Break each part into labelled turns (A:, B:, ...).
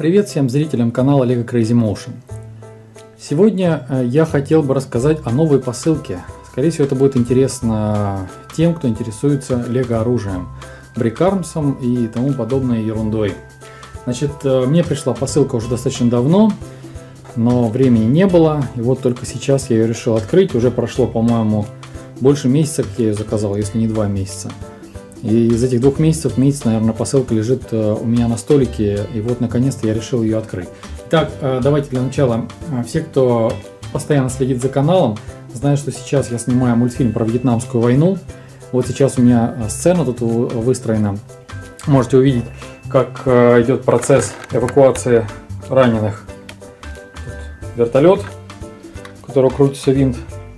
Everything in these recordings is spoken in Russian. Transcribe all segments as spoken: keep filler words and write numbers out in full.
A: Привет всем зрителям канала Lego Crazy Motion. Сегодня я хотел бы рассказать о новой посылке. Скорее всего, это будет интересно тем, кто интересуется Lego оружием, брикармсом и тому подобной ерундой. Значит, мне пришла посылка уже достаточно давно, но времени не было. И вот только сейчас я ее решил открыть. Уже прошло, по-моему, больше месяца, как я ее заказал, если не два месяца. И из этих двух месяцев, месяц, наверное, посылка лежит у меня на столике, и вот наконец-то я решил ее открыть. Итак, давайте для начала, все, кто постоянно следит за каналом, знают, что сейчас я снимаю мультфильм про Вьетнамскую войну. Вот сейчас у меня сцена тут выстроена. Можете увидеть, как идет процесс эвакуации раненых. Тут вертолет, у которого крутится винт.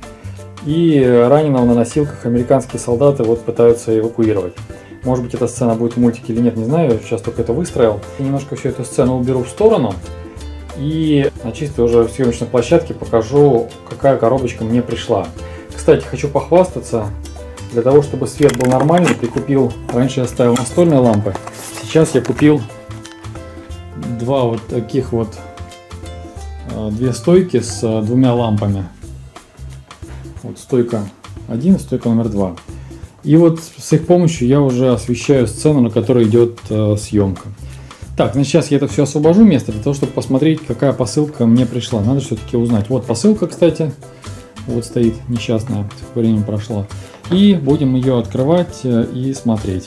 A: И раненого на носилках американские солдаты вот пытаются эвакуировать. Может быть, эта сцена будет в мультике или нет, не знаю. Сейчас только это выстроил. Я немножко всю эту сцену уберу в сторону. И на чистой уже съемочной площадке покажу, какая коробочка мне пришла. Кстати, хочу похвастаться. Для того, чтобы свет был нормальный, прикупил... Раньше я ставил настольные лампы. Сейчас я купил два вот таких вот... Две стойки с двумя лампами. Вот стойка один, стойка номер два. И вот с их помощью я уже освещаю сцену, на которой идет э, съемка. Так, значит, сейчас я это все освобожу место для того, чтобы посмотреть, какая посылка мне пришла. Надо все-таки узнать. Вот посылка, кстати. Вот стоит несчастная, время прошло. И будем ее открывать э, и смотреть.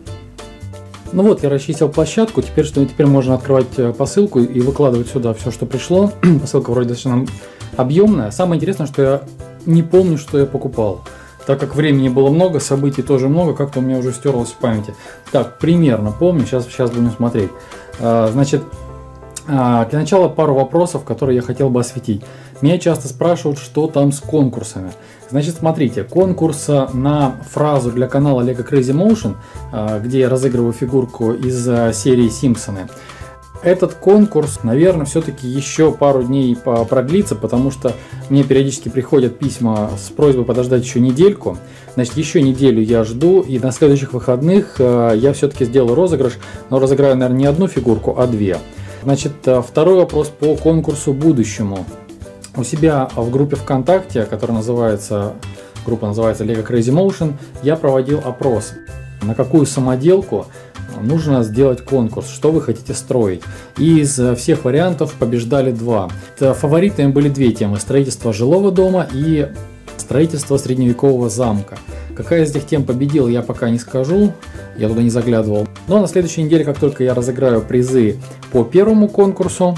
A: Ну вот, я расчистил площадку. Теперь, что, теперь можно открывать посылку и выкладывать сюда все, что пришло. Посылка вроде достаточно объемная. Самое интересное, что я не помню, что я покупал. Так как времени было много, событий тоже много, как-то у меня уже стерлось в памяти. Так, примерно помню, сейчас, сейчас будем смотреть. А, значит, а, для начала пару вопросов, которые я хотел бы осветить. Меня часто спрашивают, что там с конкурсами. Значит, смотрите, конкурс на фразу для канала Lego Crazy Motion, а, где я разыгрываю фигурку из а, серии Симпсоны. Этот конкурс, наверное, все-таки еще пару дней продлится, потому что мне периодически приходят письма с просьбой подождать еще недельку. Значит, еще неделю я жду, и на следующих выходных я все-таки сделаю розыгрыш, но разыграю, наверное, не одну фигурку, а две. Значит, второй вопрос по конкурсу будущему. У себя в группе ВКонтакте, которая называется, группа называется Lego Crazy Motion, я проводил опрос, на какую самоделку нужно сделать конкурс, что вы хотите строить. И из всех вариантов побеждали два. Фаворитами были две темы: строительство жилого дома и строительство средневекового замка. Какая из этих тем победила, я пока не скажу, я туда не заглядывал. Но на следующей неделе, как только я разыграю призы по первому конкурсу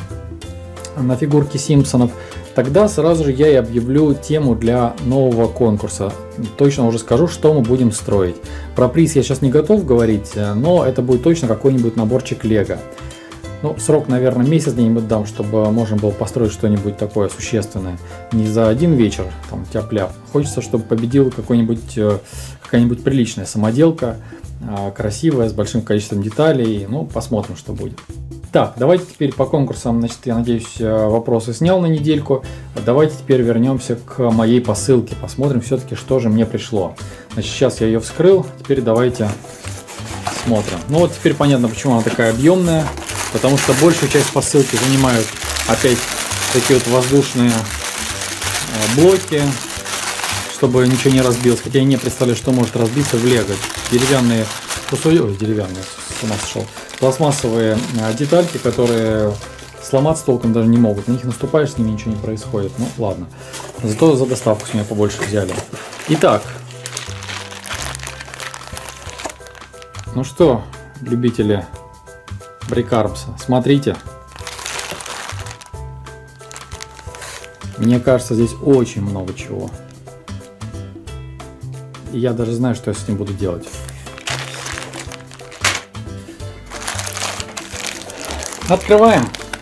A: на фигурки Симпсонов, тогда сразу же я и объявлю тему для нового конкурса. Точно уже скажу, что мы будем строить. Про приз я сейчас не готов говорить, но это будет точно какой-нибудь наборчик Лего. Ну, срок, наверное, месяц где-нибудь дам, чтобы можно было построить что-нибудь такое существенное. Не за один вечер, там, тяп-ляп. Хочется, чтобы победил какой-нибудь, какая-нибудь приличная самоделка, красивая, с большим количеством деталей. Ну, посмотрим, что будет. Так, давайте теперь по конкурсам, значит, я надеюсь, вопросы снял на недельку. Давайте теперь вернемся к моей посылке. Посмотрим все-таки, что же мне пришло. Значит, сейчас я ее вскрыл. Теперь давайте смотрим. Ну вот теперь понятно, почему она такая объемная. Потому что большую часть посылки занимают опять такие вот воздушные блоки, чтобы ничего не разбилось. Хотя я не представляю, что может разбиться в Лего. Деревянные кусочки, ой, деревянные, с ума сошел. Пластмассовые детальки, которые сломаться толком даже не могут. На них наступаешь, с ними ничего не происходит. Ну ладно. Зато за доставку с меня побольше взяли. Итак. Ну что, любители брикармса, смотрите. Мне кажется, здесь очень много чего. И я даже знаю, что я с ним буду делать. Открываем.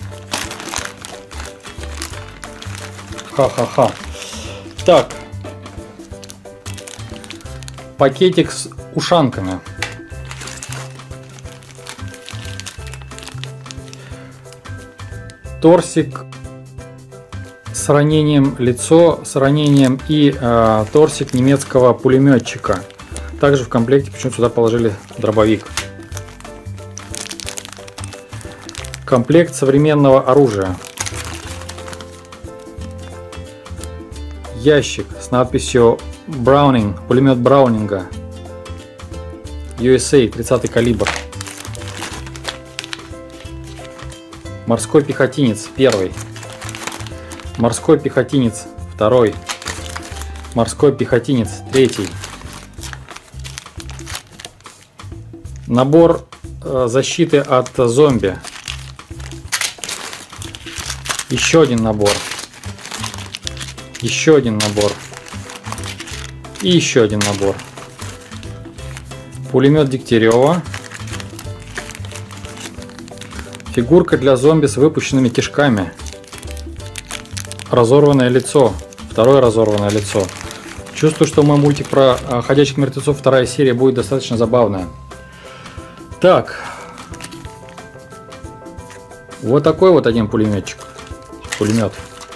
A: Ха-ха-ха. Так. Пакетик с ушанками. Торсик с ранением, лицо с ранением и э, торсик немецкого пулеметчика. Также в комплекте почему-то сюда положили дробовик. Комплект современного оружия. Ящик с надписью Браунинг, пулемет Браунинга, ю эс эй, тридцатый калибр. Морской пехотинец, первый. Морской пехотинец, второй. Морской пехотинец, третий. Набор э, защиты от зомби. Еще один набор. Еще один набор. И еще один набор. Пулемет Дегтярева. Фигурка для зомби с выпущенными кишками. Разорванное лицо. Второе разорванное лицо. Чувствую, что мой мультик про ходячих мертвецов, вторая серия, будет достаточно забавная. Так. Вот такой вот один пулеметчик. Пулемет.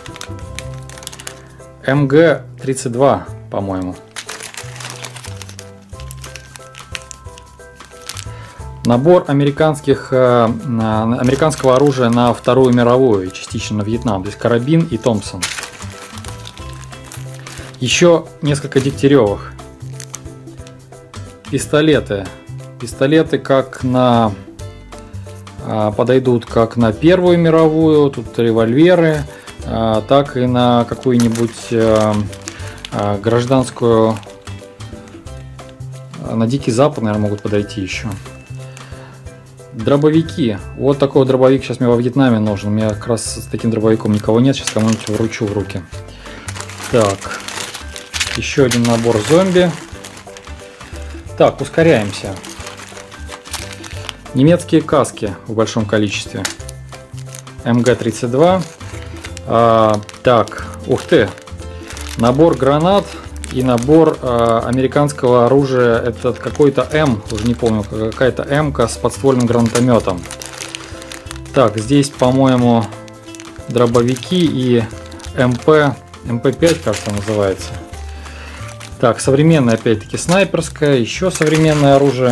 A: эм гэ тридцать два, по-моему. Набор американских, э, американского оружия на Вторую мировую, частично на Вьетнам. То есть карабин и Томпсон. Еще несколько Дегтяревых. Пистолеты. Пистолеты как на э, подойдут как на Первую мировую. Тут револьверы. Э, так и на какую-нибудь э, э, гражданскую. На Дикий Запад, наверное, могут подойти еще. Дробовики. Вот такой вот дробовик сейчас мне во Вьетнаме нужен. У меня как раз с таким дробовиком никого нет. Сейчас кому-нибудь вручу в руки. Так. Еще один набор зомби. Так, ускоряемся. Немецкие каски в большом количестве. эм гэ тридцать два. А, так, ух ты. Набор гранат. И набор э, американского оружия, это какой-то М, уже не помню, какая-то М-ка с подствольным гранатометом. Так, здесь, по-моему, дробовики и эм пэ, эм пэ пять, кажется, называется. Так, современное, опять-таки, снайперское, еще современное оружие.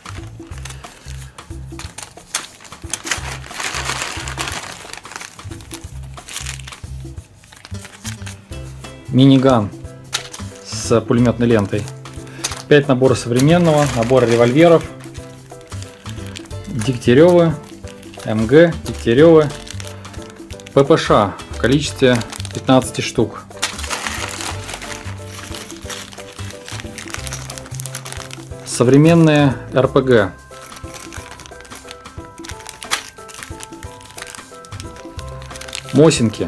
A: Миниган с пулеметной лентой. пять наборов современного, набор револьверов, Дегтяревы, эм гэ, Дегтяревы, пэ пэ ша в количестве пятнадцати штук. Современные эр пэ гэ. Мосинки.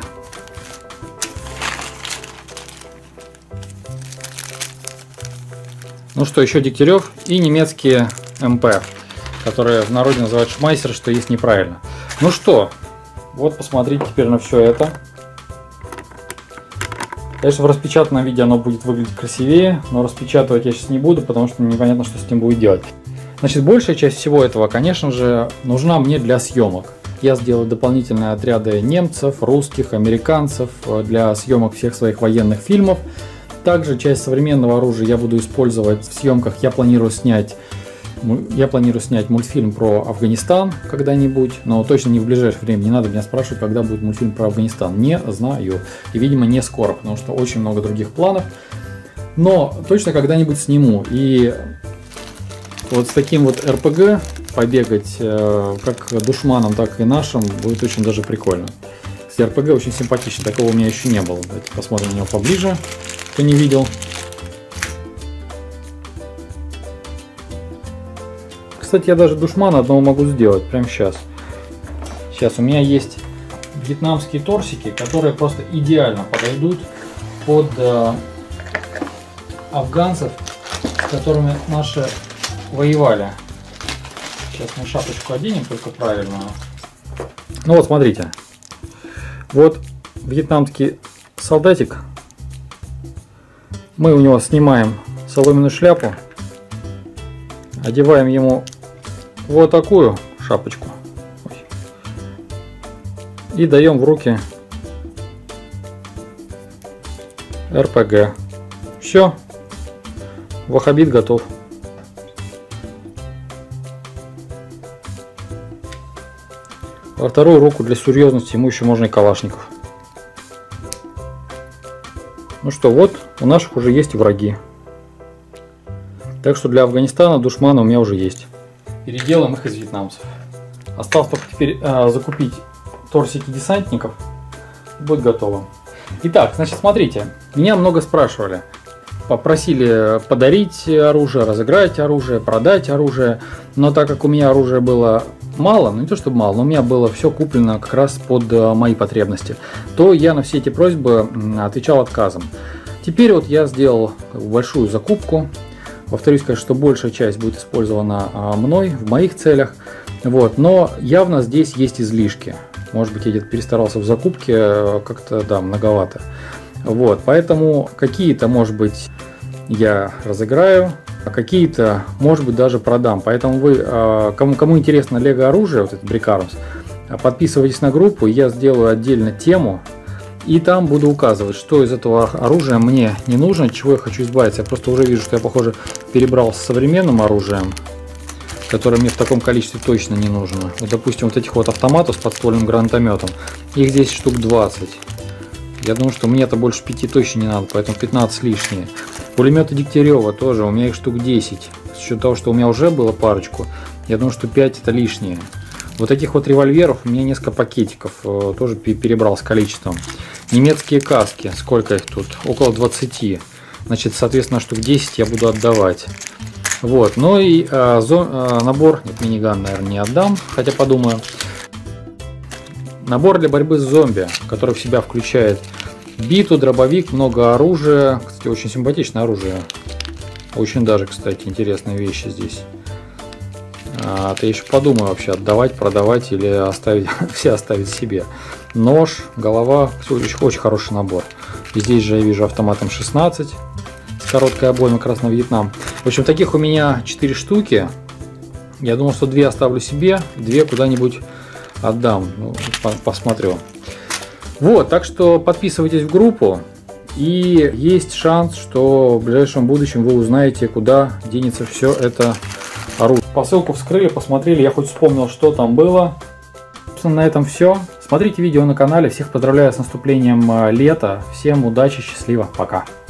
A: Ну что, еще Дегтярев и немецкие эм пэ, которые в народе называют шмайсер, что есть неправильно. Ну что, вот посмотрите теперь на все это. Конечно, в распечатанном виде оно будет выглядеть красивее, но распечатывать я сейчас не буду, потому что непонятно, что с ним будет делать. Значит, большая часть всего этого, конечно же, нужна мне для съемок. Я сделаю дополнительные отряды немцев, русских, американцев для съемок всех своих военных фильмов. Также часть современного оружия я буду использовать в съемках. Я планирую снять, я планирую снять мультфильм про Афганистан когда-нибудь, но точно не в ближайшее время. Не надо меня спрашивать, когда будет мультфильм про Афганистан. Не знаю. И, видимо, не скоро, потому что очень много других планов. Но точно когда-нибудь сниму. И вот с таким вот эр пэ гэ побегать как душманам, так и нашим будет очень даже прикольно. Кстати, эр пэ гэ очень симпатичный. Такого у меня еще не было. Давайте посмотрим на него поближе. Кто не видел. Кстати, я даже душмана одного могу сделать прямо сейчас. Сейчас у меня есть вьетнамские торсики, которые просто идеально подойдут под э, афганцев, с которыми наши воевали. Сейчас мы шапочку оденем только правильно. Ну вот, смотрите. Вот вьетнамский солдатик. Мы у него снимаем соломенную шляпу, одеваем ему вот такую шапочку и даем в руки эр пэ гэ. Все, ваххабит готов. Во вторую руку для серьезности ему еще можно и калашников. Ну что, вот у наших уже есть враги. Так что для Афганистана душманы у меня уже есть. Переделаем их из вьетнамцев. Осталось только теперь э, закупить торсики десантников. Будет готово. Итак, значит, смотрите. Меня много спрашивали. Попросили подарить оружие, разыграть оружие, продать оружие. Но так как у меня оружия было мало, ну не то чтобы мало, но у меня было все куплено как раз под мои потребности, то я на все эти просьбы отвечал отказом. Теперь вот я сделал большую закупку. Повторюсь, конечно, что большая часть будет использована мной в моих целях. Вот, но явно здесь есть излишки. Может быть, я где-то перестарался в закупке, как-то, да, многовато. Вот, поэтому какие-то, может быть, я разыграю, а какие-то, может быть, даже продам. Поэтому вы, кому, кому интересно лего оружие, вот этот Брикарус, подписывайтесь на группу, я сделаю отдельно тему. И там буду указывать, что из этого оружия мне не нужно, от чего я хочу избавиться. Я просто уже вижу, что я, похоже, перебрал с современным оружием, которое мне в таком количестве точно не нужно. Вот, допустим, вот этих вот автоматов с подствольным гранатометом. Их здесь штук двадцать. Я думаю, что мне-то больше пяти точно не надо, поэтому пятнадцать лишние. Пулеметы Дегтярева тоже, у меня их штук десять. С учетом того, что у меня уже было парочку, я думаю, что пять это лишние. Вот этих вот револьверов у меня несколько пакетиков, тоже перебрал с количеством. Немецкие каски, сколько их тут? Около двадцати. Значит, соответственно, штук десять я буду отдавать. Вот, ну и а, зо, а, набор, нет, миниган, наверное, не отдам, хотя подумаю. Набор для борьбы с зомби, который в себя включает биту, дробовик, много оружия. Кстати, очень симпатичное оружие. Очень даже, кстати, интересные вещи здесь. А, ты еще подумай вообще, отдавать, продавать или оставить, все оставить себе. Нож, голова, очень, очень хороший набор. И здесь же я вижу автомат эм шестнадцать с короткой обоймой, как раз на Вьетнам. В общем, таких у меня четыре штуки. Я думал, что две оставлю себе, две куда-нибудь отдам. Ну, посмотрю. Вот, так что подписывайтесь в группу. И есть шанс, что в ближайшем будущем вы узнаете, куда денется все это оружие. Посылку вскрыли, посмотрели, я хоть вспомнил, что там было. Собственно, на этом все. Смотрите видео на канале. Всех поздравляю с наступлением лета. Всем удачи, счастливо, пока.